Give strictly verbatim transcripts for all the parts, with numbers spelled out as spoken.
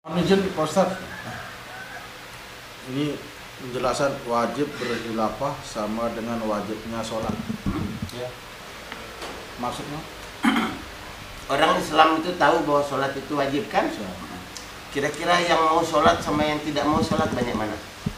Izin Pak Ustaz, ini penjelasan wajib berkhilafah sama dengan wajibnya sholat. Ya. Maksudnya? Orang Islam itu tahu bahwa sholat itu wajib kan? Kira-kira yang mau sholat sama yang tidak mau sholat banyak mana?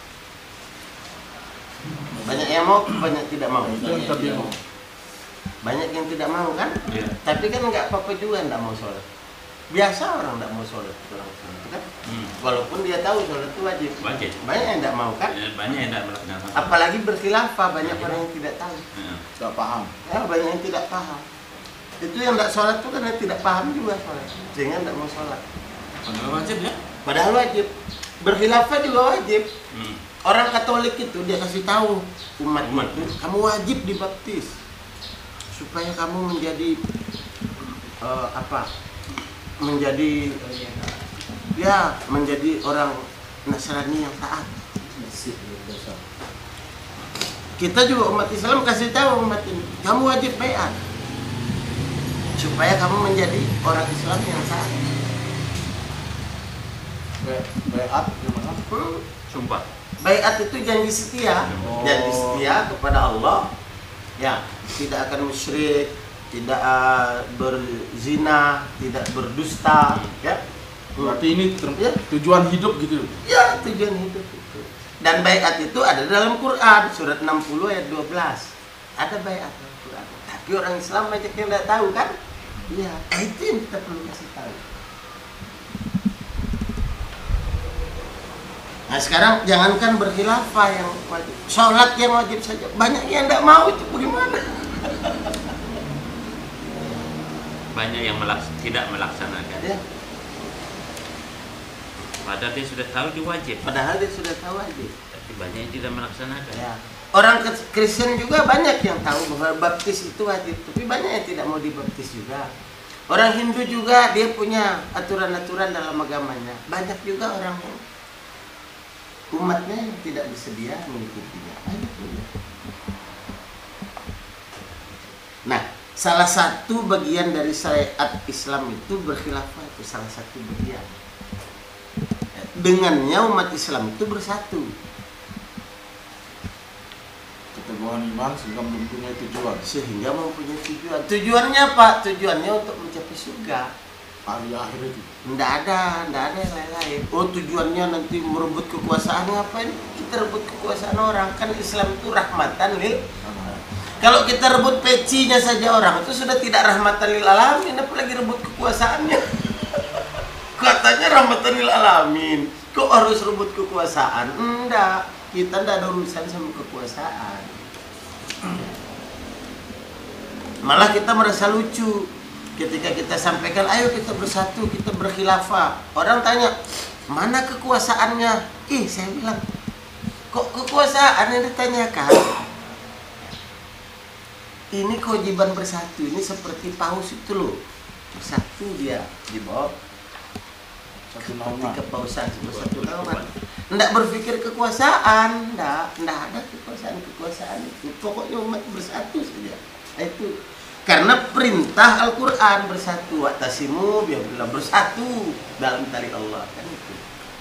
Banyak yang mau, banyak tidak mau. Itu yang tadi mau. Banyak yang tidak mau kan? Ya. Tapi kan nggak apa-apa juga nggak mau sholat. Biasa orang nggak mau sholat, orang sholat kan? Hmm. Walaupun dia tahu sholat itu wajib. Wajib. Banyak yang nggak mau kan? Ya, banyak yang tidak melaksanakan. Apalagi berkhilafah, banyak orang yang tidak tahu. Ya. Gak paham. Ya, banyak yang tidak paham. Itu yang tidak sholat itu karena tidak paham juga sholat, sehingga tidak mau sholat. Padahal wajib ya? Padahal wajib. Berkhilafah juga wajib. Hmm. Orang Katolik itu dia kasih tahu umat Umat. itu, kamu wajib dibaptis supaya kamu menjadi eh, apa? Menjadi ya menjadi orang Nasrani yang taat. Kita juga umat Islam kasih tahu umat ini, kamu wajib baiat supaya kamu menjadi orang Islam yang taat. Baiat gimana? Hmm. Sumpah. Baiat itu janji setia, Oh. janji setia kepada Allah, ya tidak akan musyrik, tidak uh, berzina, tidak berdusta, ya. Berarti ini ter- Ya. tujuan hidup gitu. Ya tujuan hidup itu. Dan baiat itu ada dalam Quran surat enam puluh ayat dua belas. Ada baiat dalam Quran. Tapi orang Islam banyak yang tidak tahu kan? Iya, eh, itu yang kita perlu kasih tahu. Nah sekarang jangankan berkhilafah yang wajib, sholat yang wajib saja banyak yang tidak mau, itu bagaimana? Banyak yang melaks tidak melaksanakan. Ya, Padahal dia sudah tahu dia wajib. padahal dia sudah tahu wajib. Tapi banyak yang tidak melaksanakan. Ya. Orang Kristen juga banyak yang tahu bahwa baptis itu wajib, tapi banyak yang tidak mau dibaptis juga. Orang Hindu juga dia punya aturan-aturan dalam agamanya. Banyak juga orang umatnya yang tidak bersedia mengikutinya. Banyak juga. Nah, salah satu bagian dari syariat Islam itu berkhilafah, itu salah satu bagian. Dengannya umat Islam itu bersatu. Keteguhan iman sehingga mempunyai tujuan. Sehingga mempunyai tujuan. Tujuannya apa? Tujuannya untuk mencapai surga. Hari akhir itu. Nggak ada, nggak ada yang lain-lain. Oh tujuannya nanti merebut kekuasaan, ngapain kita rebut kekuasaan orang? Kan Islam itu rahmatan lil. Kalau kita rebut pecinya saja orang itu sudah tidak rahmatan lil alamin, apalagi rebut kekuasaannya. Katanya rahmatan lil alamin. Kok harus rebut kekuasaan? Enggak, kita enggak ada urusan sama kekuasaan. Malah kita merasa lucu ketika kita sampaikan, ayo kita bersatu, kita berkhilafah. Orang tanya, mana kekuasaannya? Ih, saya bilang, kok kekuasaan yang ditanyakan? Ini kewajiban bersatu, ini seperti paus itu loh. Bersatu dia di bawah Satu seperti naungan. kepausan, bersatu naungan. Nggak berpikir kekuasaan, nggak, nggak ada kekuasaan-kekuasaan itu. Pokoknya umat bersatu saja. Nah, itu karena perintah Al-Quran bersatu, wa'tasimu bihablillah, bersatu dalam tali Allah, kan itu.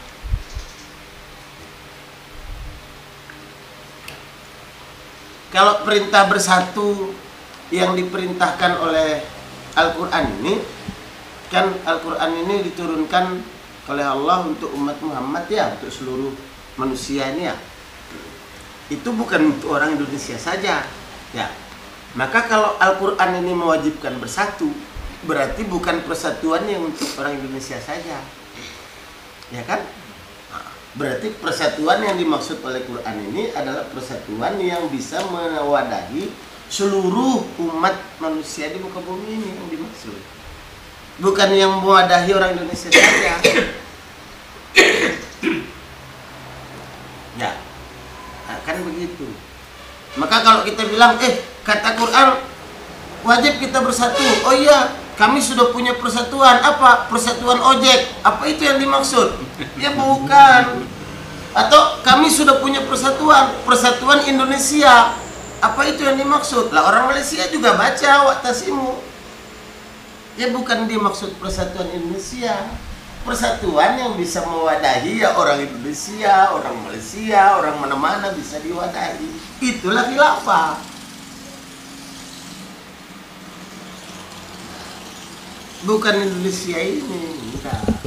Kalau perintah bersatu yang diperintahkan oleh Al-Quran ini, kan Al-Quran ini diturunkan oleh Allah untuk umat Muhammad ya, untuk seluruh manusia ini ya. Itu bukan untuk orang Indonesia saja ya. Maka kalau Al-Quran ini mewajibkan bersatu, berarti bukan persatuan yang untuk orang Indonesia saja, ya kan? Berarti persatuan yang dimaksud oleh Quran ini adalah persatuan yang bisa mewadahi seluruh umat manusia di muka bumi ini yang dimaksud. Bukan yang mewadahi orang Indonesia saja. Ya, akan begitu. Maka kalau kita bilang, eh kata Quran wajib kita bersatu. Oh iya, kami sudah punya persatuan. Apa? Persatuan ojek. Apa itu yang dimaksud? Ya bukan. Atau kami sudah punya persatuan, persatuan Indonesia. Apa itu yang dimaksud? Lah orang Malaysia juga baca wa'tasimu. Ya bukan dimaksud persatuan Indonesia. persatuan yang bisa mewadahi ya orang Indonesia, orang Malaysia, orang mana-mana bisa diwadahi. Itulah khilafah. Bukan Indonesia ini, enggak.